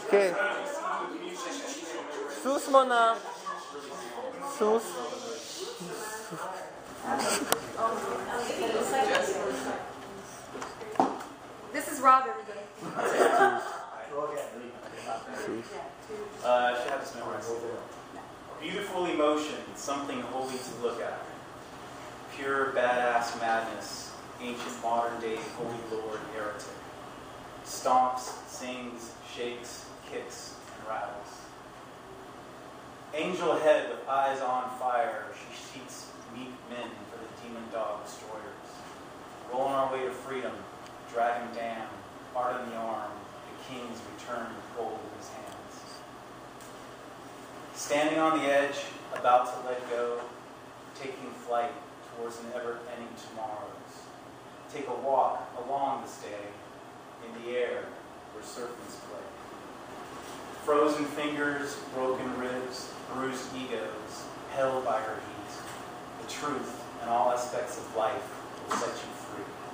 Okay. Sus mo na. Sus. This is Robin. I should have this memorized. Beautiful emotion, something holy to look at. Pure badass madness, ancient modern day holy lord heretic. Stomps, sings, shakes, kicks, and rattles. Angel head with eyes on fire, she seeks meek men for the demon dog destroyers. Rolling our way to freedom, dragon dam, art in the arm, the king's return with gold in his hands. Standing on the edge, about to let go, taking flight towards an ever-ending tomorrows. Take a walk along this day, in the air where serpents play. Frozen fingers, broken ribs, bruised egos, held by her heat. The truth and all aspects of life will set you free.